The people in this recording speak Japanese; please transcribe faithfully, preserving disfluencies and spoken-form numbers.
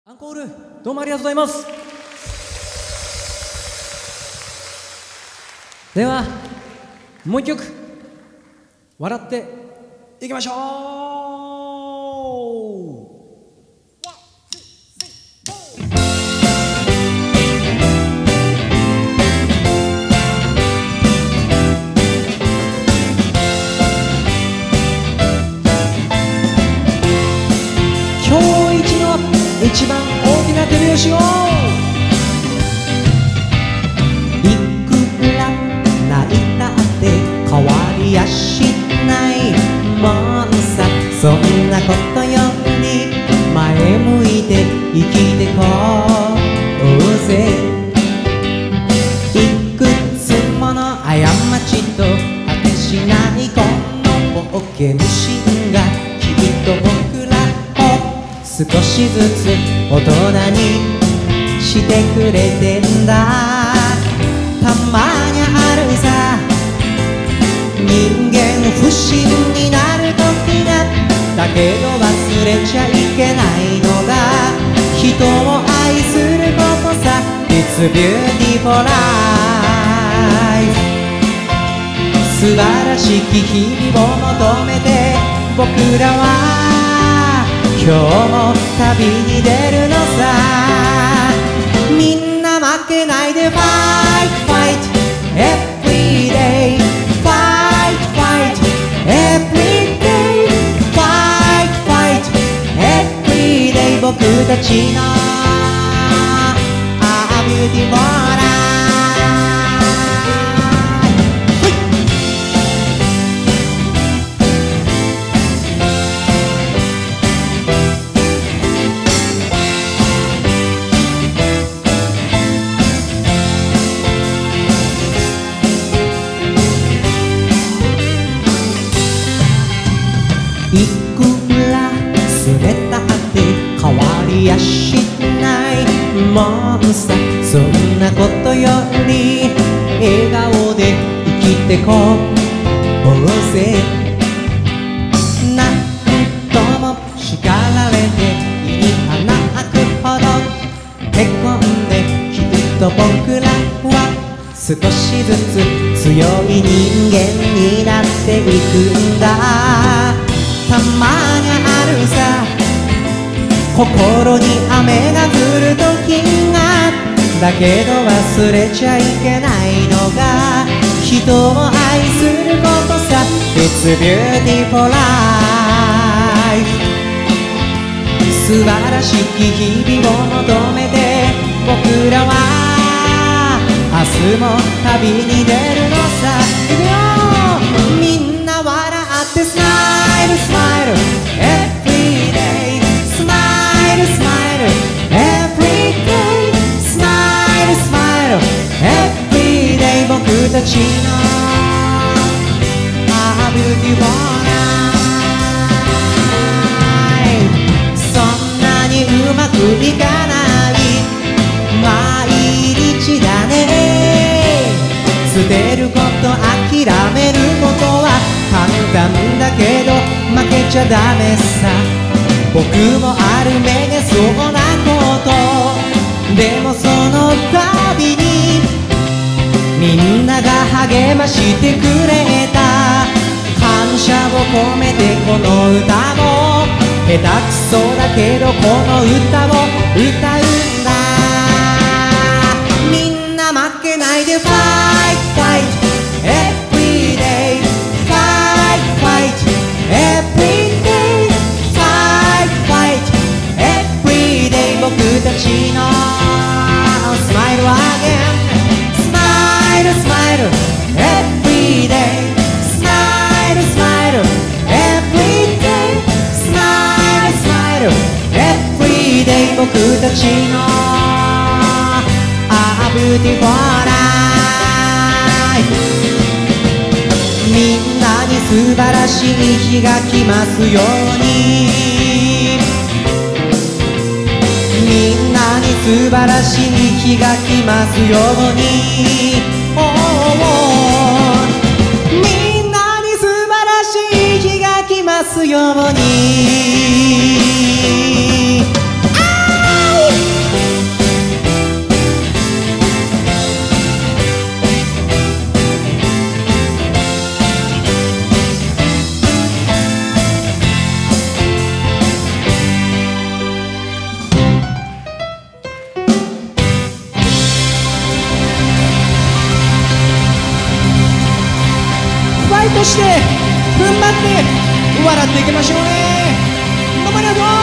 アンコールどうもありがとうございます。ではもう一曲笑っていきましょう。今日一の一番大きな手拍子を。いくら泣いたって変わりやしないもんさ。そんなことより前向いて生きてこうぜ。いくつもの過ちと果てしないこの冒険心がきっと僕ら少しずつ大人にしてくれてんだ。たまにあるさ人間不信になる時が。だけど忘れちゃいけないのが人を愛することさ。 It's beautiful life。 素晴らしき日々を求めて僕らは今日も旅に出るのさ。みんな負けないで Fight, fight, every day Fight, fight, every day Fight, fight, every day 僕たちの A beautiful life。いくらすれたって変わりやしないもんさ。そんなことより笑顔で生きてこうぜ。何とも叱られていい花咲くほどへこんできっと僕らは少しずつ強い人間になっていくんだ。たまにあるさ心に雨が降る時が。だけど忘れちゃいけないのが人を愛することさ。 It's beautiful life。 素晴らしき日々を求めて僕らは明日も旅に出るのさ。いくよみんな笑ってスマイルスマイル Every day Smile smile Every day Smile smile Every day 僕たちの A beautiful life。 そんなにうまくいかない毎日だね。捨てること諦めることは簡単だけど負けちゃダメさ。僕もある目でそうなこと。でもその度にみんなが励ましてくれた。感謝を込めてこの歌も下手くそだけどこの歌を歌うんだ。みんな負けないで Fight, fight, every day Fight, fight, every day Fight, fight, every day 僕たちの Smile again Smile, smile, every day Smile, smile, every day Smile, smile, every day 僕たちの A beautiful life。 みんなに素晴らしい日が来ますように。みんなに素晴らしい日が来ますように。oh, oh みんなに素晴らしい日が来ますように。あーとして踏ん張って笑っていきましょうね。どうもありがとう。